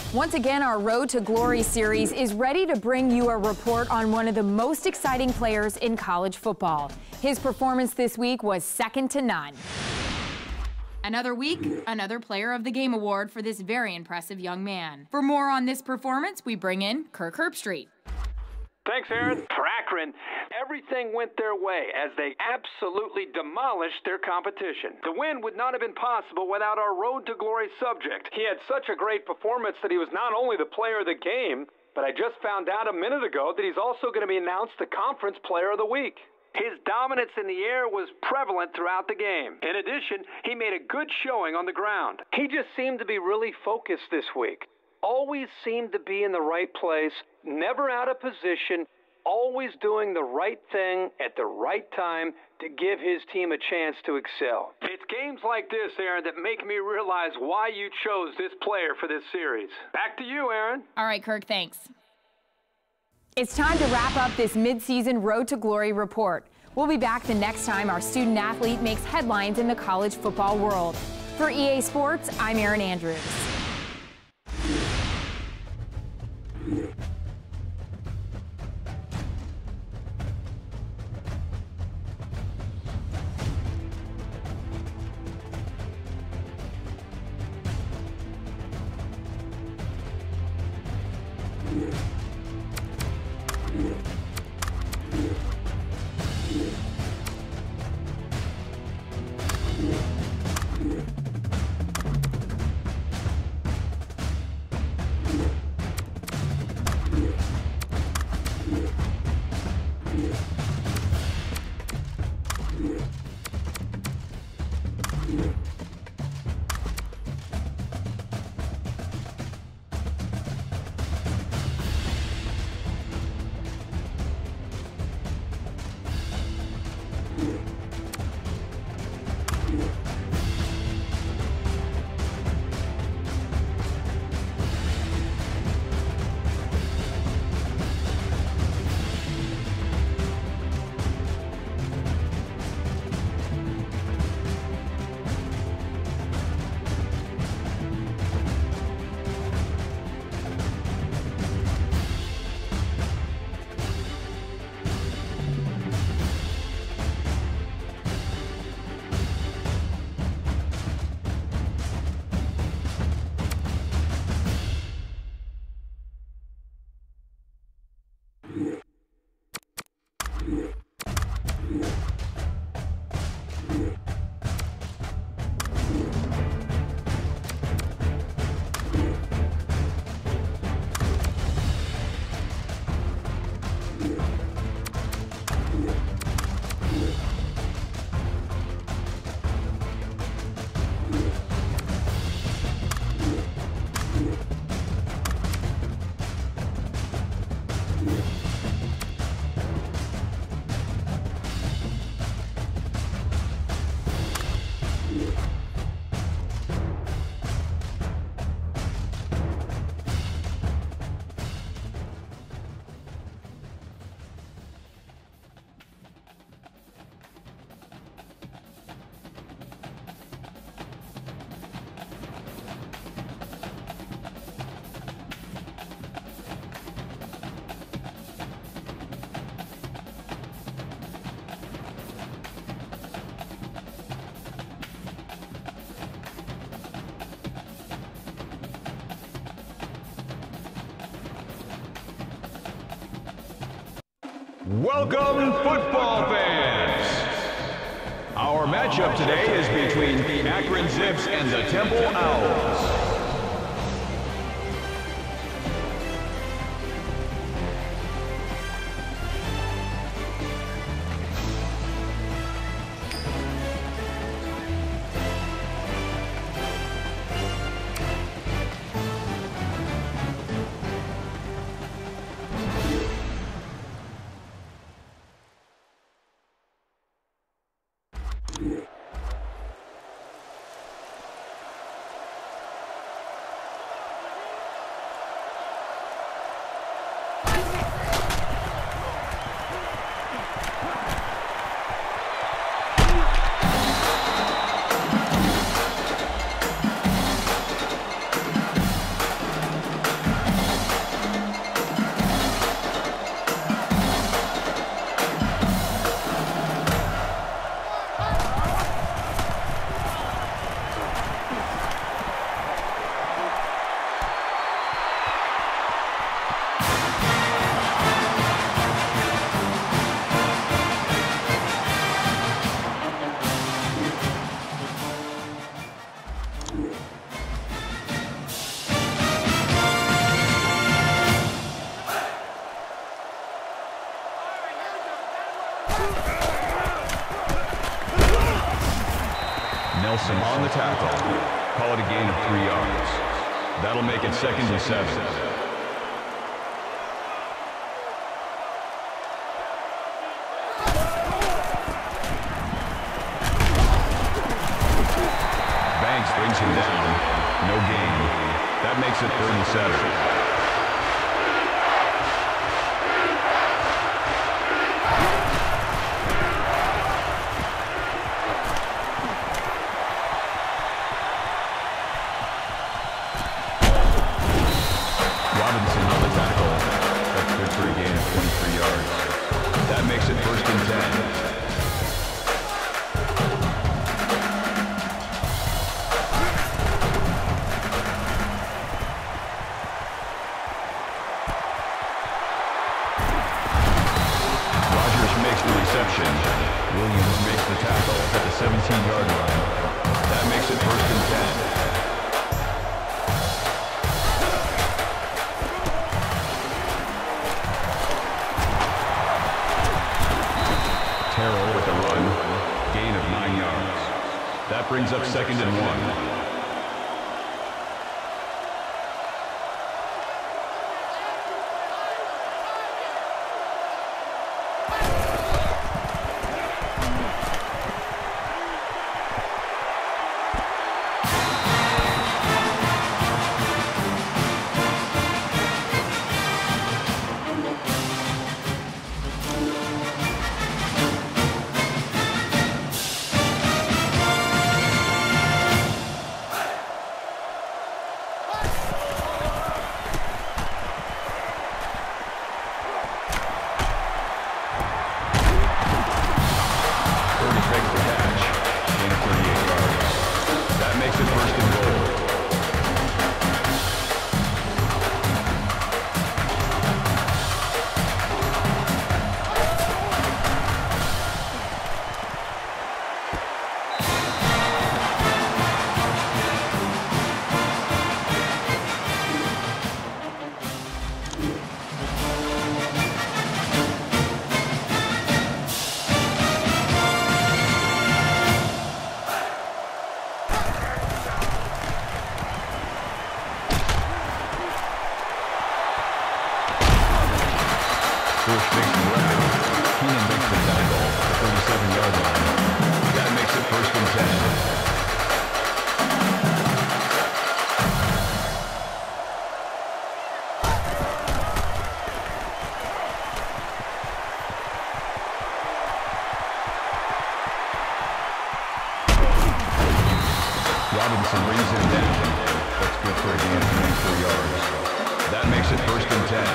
Once again, our Road to Glory series is ready to bring you a report on one of the most exciting players in college football. His performance this week was second to none. Another week, another Player of the Game award for this very impressive young man. For more on this performance, we bring in Kirk Herbstreit. Thanks, Aaron. For Akron, everything went their way as they absolutely demolished their competition. The win would not have been possible without our Road to Glory subject. He had such a great performance that he was not only the player of the game, but I just found out a minute ago that he's also going to be announced the Conference Player of the Week. His dominance in the air was prevalent throughout the game. In addition, he made a good showing on the ground. He just seemed to be really focused this week. Always seemed to be in the right place, never out of position, always doing the right thing at the right time to give his team a chance to excel. It's games like this, Aaron, that make me realize why you chose this player for this series. Back to you, Aaron. All right, Kirk, thanks. It's time to wrap up this mid-season Road to Glory report. We'll be back the next time our student athlete makes headlines in the college football world. For EA Sports, I'm Erin Andrews. Welcome, football fans! Our matchup today is between the Akron Zips and the Temple Owls. on the tackle. Call it a gain of 3 yards. That'll make it 2nd and 7. Banks brings him down. No gain. That makes it 3rd and 7. Williams makes the tackle at the 17-yard line. That makes it 1st and 10. Terrell with a run, gain of 9 yards. That brings up 2nd and 1. Robinson brings him down. That's good for a gain of 24 yards. That makes it 1st and 10.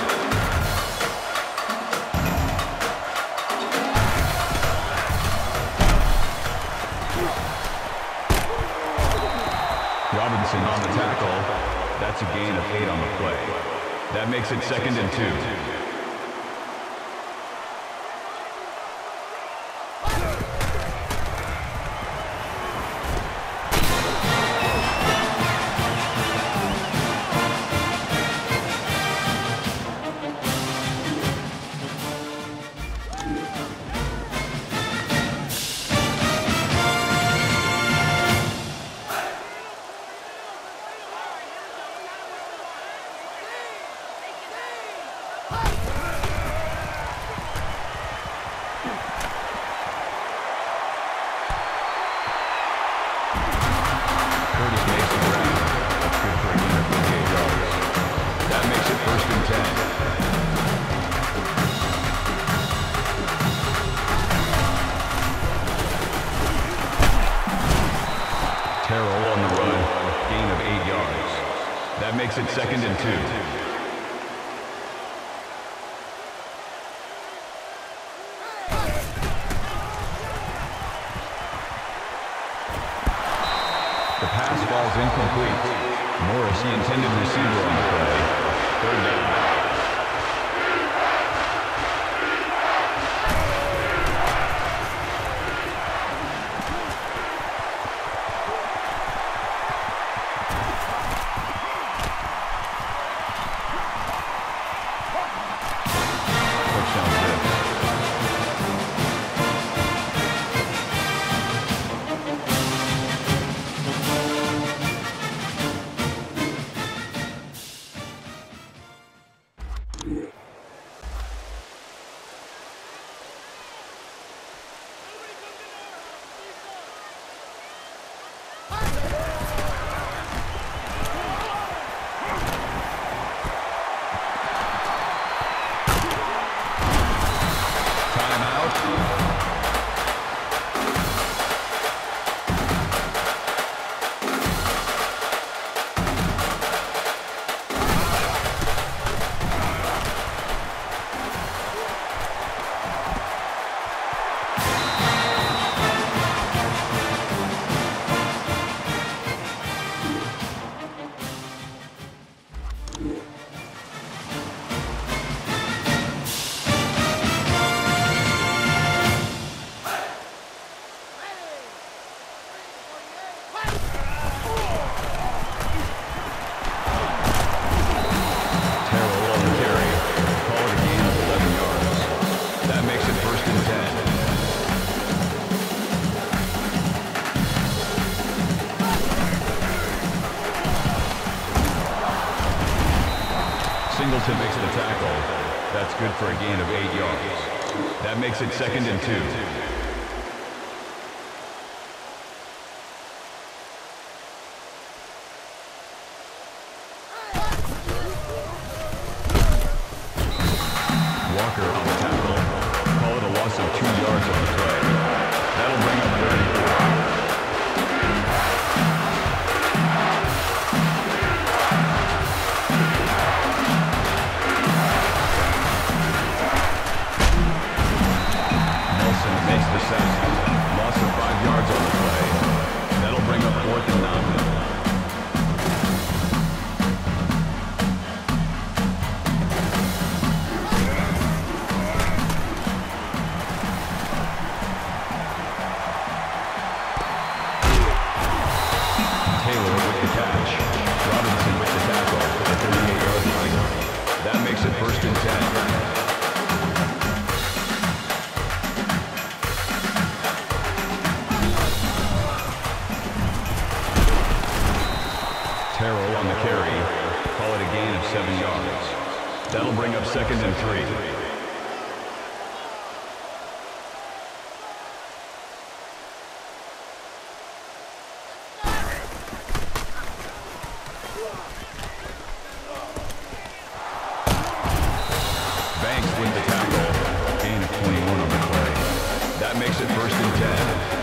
Robinson on the tackle. That's a gain of 8 on the play. That makes it 2nd and 2. Terrell on the run, gain of 8 yards. That makes it 2nd and 2. The pass falls incomplete. Morris, the intended receiver on the play. 3rd down. Singleton makes the tackle. That's good for a gain of 8 yards. That makes it 2nd and 2. Walker on the tackle. Call it a loss of 2 yards on the play. That'll bring up 34. Nelson makes the sack. Loss of 5 yards on the play. That'll bring up 4th and 9. Terrell on the carry. Call it a gain of 7 yards. That'll bring up 2nd and 3. Banks wins the tackle. Gain of 21 on the play. That makes it 1st and 10.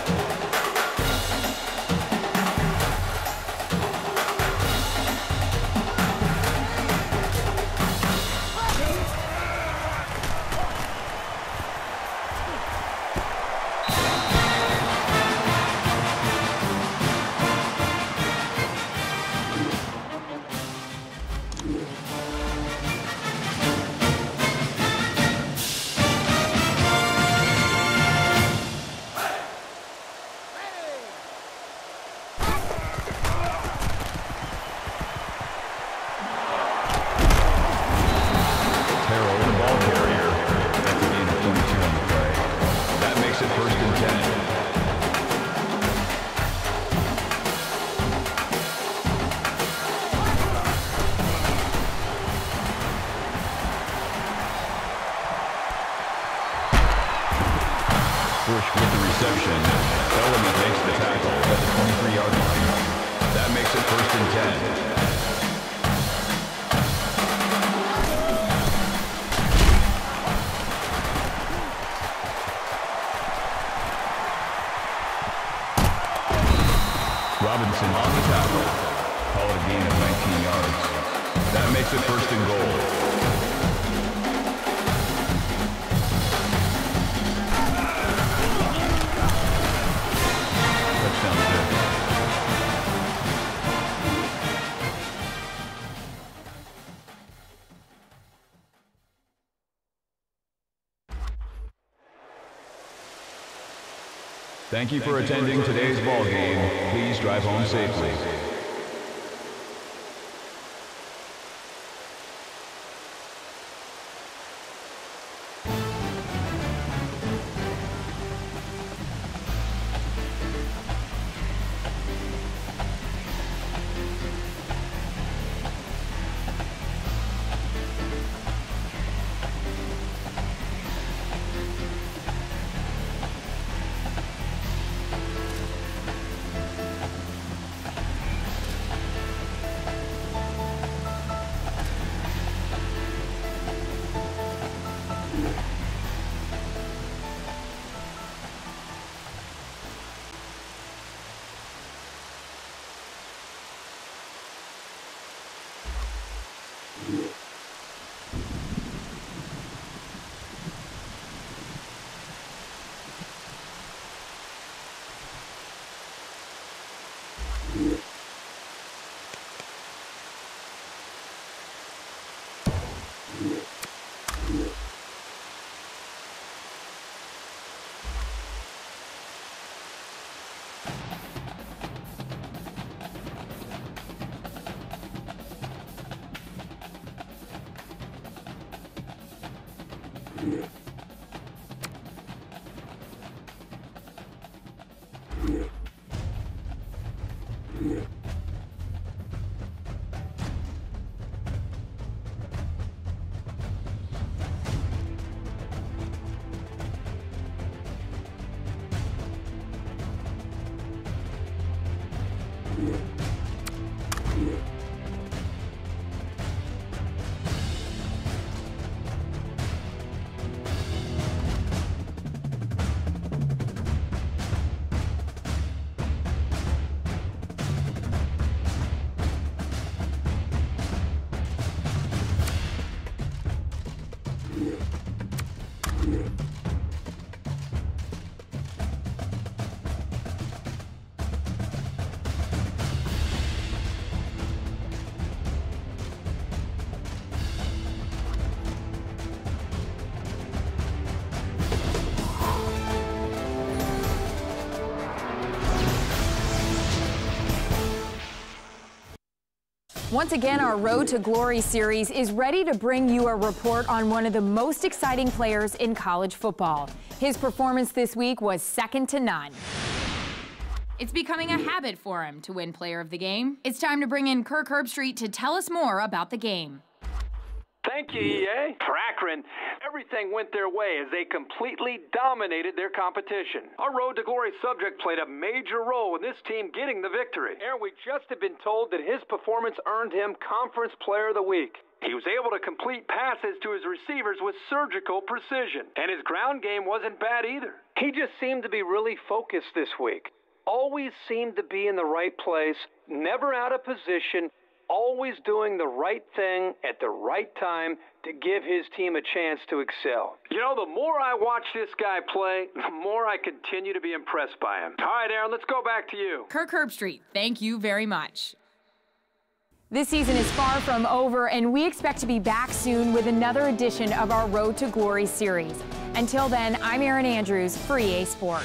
Bush with the reception. Bellamy makes the tackle at the 23-yard line. That makes it 1st and 10. Robinson on the tackle. Call it a gain of 19 yards. That makes it 1st and goal. Thank you for attending today's ball game. Please drive home safely. Once again, our Road to Glory series is ready to bring you a report on one of the most exciting players in college football. His performance this week was second to none. It's becoming a habit for him to win Player of the Game. It's time to bring in Kirk Herbstreit to tell us more about the game. Thank you, EA. For Akron, everything went their way as they completely dominated their competition. Our Road to Glory subject played a major role in this team getting the victory. And we just have been told that his performance earned him Conference Player of the Week. He was able to complete passes to his receivers with surgical precision. And his ground game wasn't bad either. He just seemed to be really focused this week. Always seemed to be in the right place, never out of position, always doing the right thing at the right time to give his team a chance to excel. You know, the more I watch this guy play, the more I continue to be impressed by him. All right, Aaron, let's go back to you. Kirk Herbstreit, thank you very much. This season is far from over, and we expect to be back soon with another edition of our Road to Glory series. Until then, I'm Erin Andrews for EA Sports.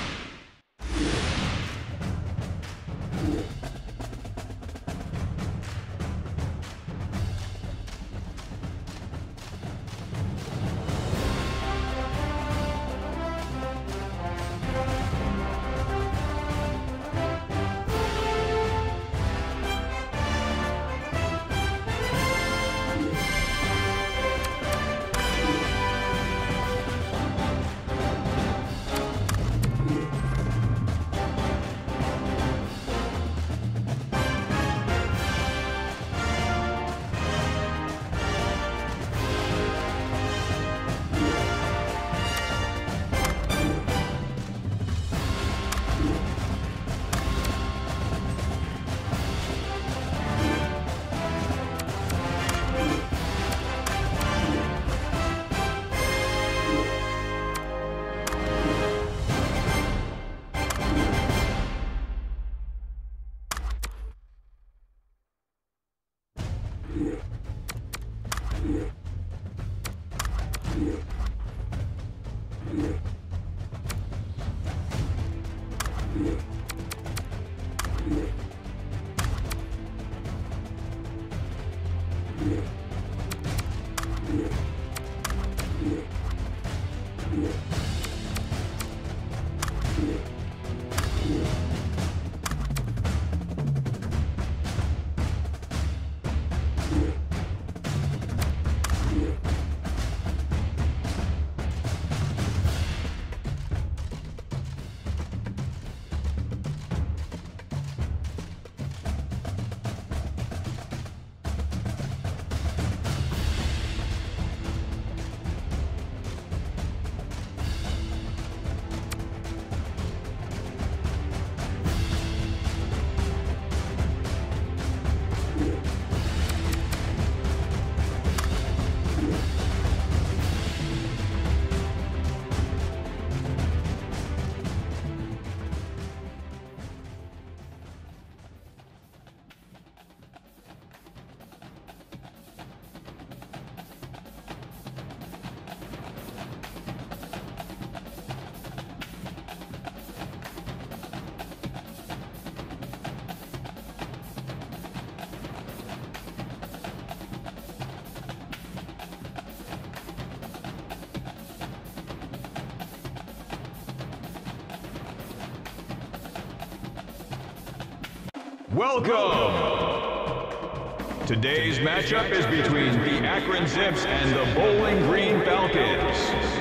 Welcome! Today's matchup is between the Akron Zips and the Bowling Green Falcons.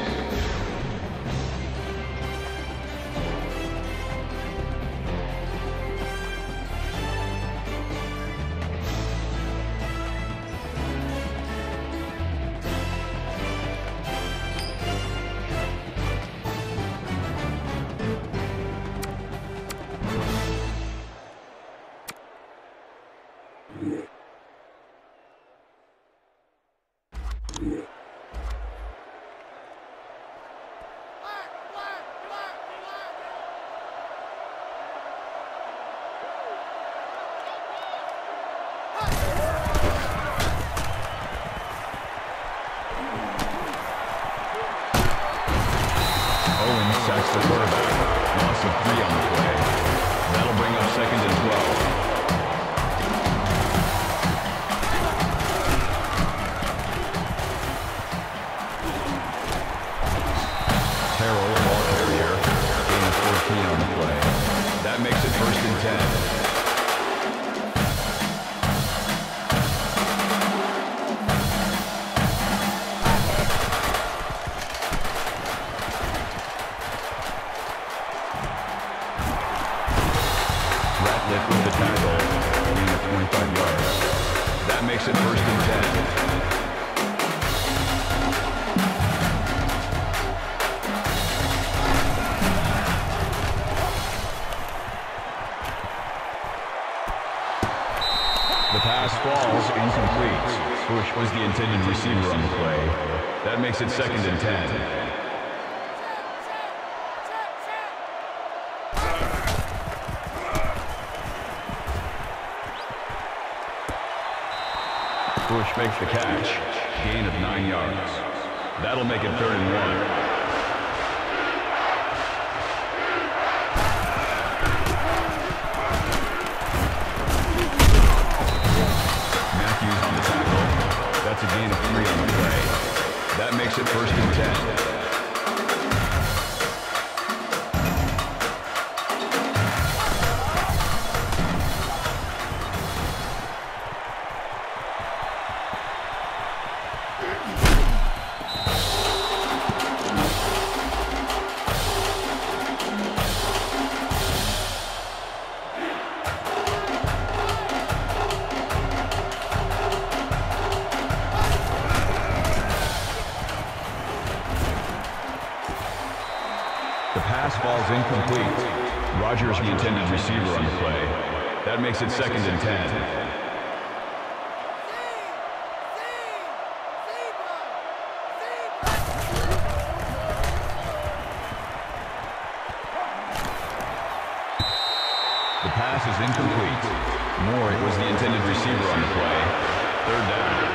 Sacks the quarterback. Loss of 3 on the play. That'll bring up second and 12. first and 10. The pass falls incomplete. Bush was the intended receiver on the play. That makes it second and 10. Bush makes the catch. Gain of 9 yards. That'll make it 3rd and 1. That's a gain of 3 on the play. That makes it 1st and 10. The pass falls incomplete. Rogers, the intended receiver on the play. That makes it 2nd and 10. The pass is incomplete. Moore was the intended receiver on the play. 3rd down.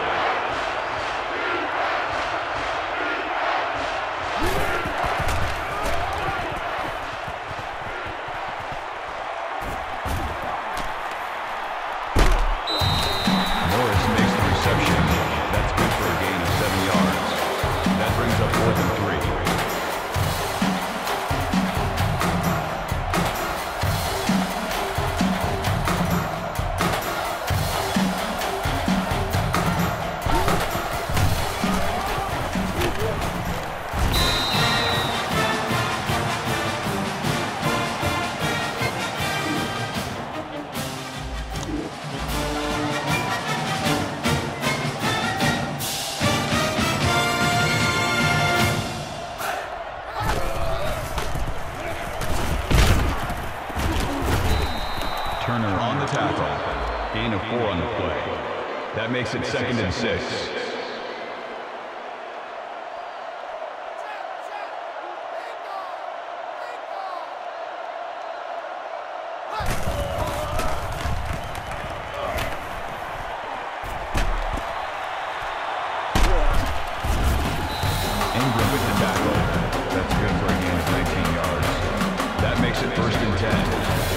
Turner on the tackle. Gain of 4 on the play. That makes it 2nd and 6. Ingram with the tackle. That's good for a gain of 19 yards. That makes it 1st and 10.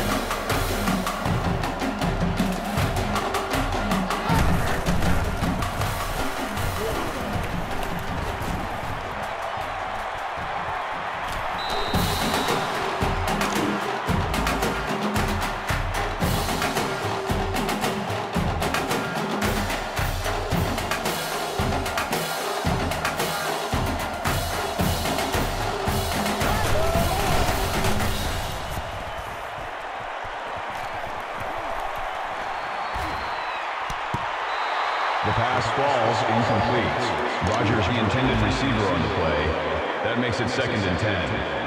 The pass falls incomplete. Rogers, the intended receiver on the play. That makes it 2nd and 10.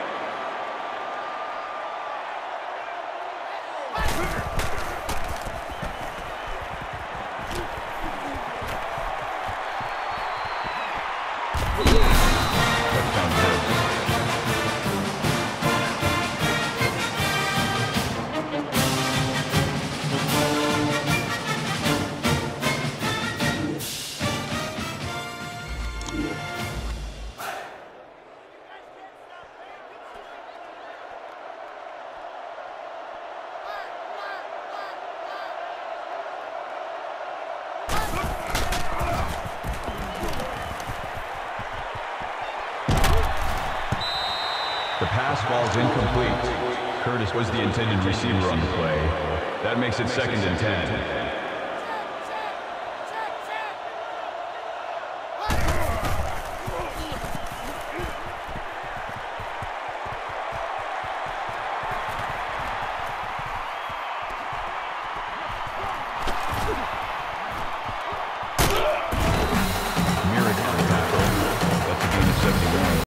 The pass falls incomplete. Curtis was the intended receiver on the play. That makes it 2nd and 10.